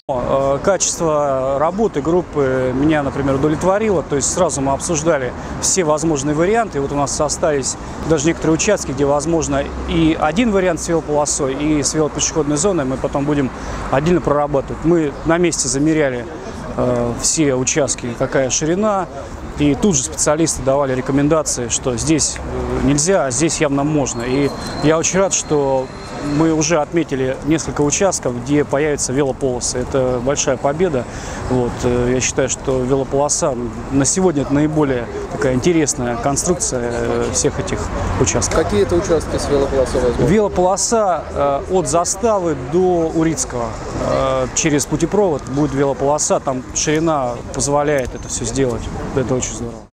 Качество работы группы меня, например, удовлетворило. То есть сразу мы обсуждали все возможные варианты. И вот у нас остались даже некоторые участки, где возможно и один вариант с велополосой, и с велопешеходной зоной. Мы потом будем отдельно прорабатывать. Мы на месте замеряли все участки, какая ширина. И тут же специалисты давали рекомендации, что здесь нельзя, а здесь явно можно. И я очень рад, что мы уже отметили несколько участков, где появятся велополосы. Это большая победа. Вот. Я считаю, что велополоса на сегодня это наиболее такая интересная конструкция всех этих участков. Какие это участки с велополосой возможно? Велополоса от Заставы до Урицкого. Через путепровод будет велополоса. Там ширина позволяет это все сделать. Это очень здорово.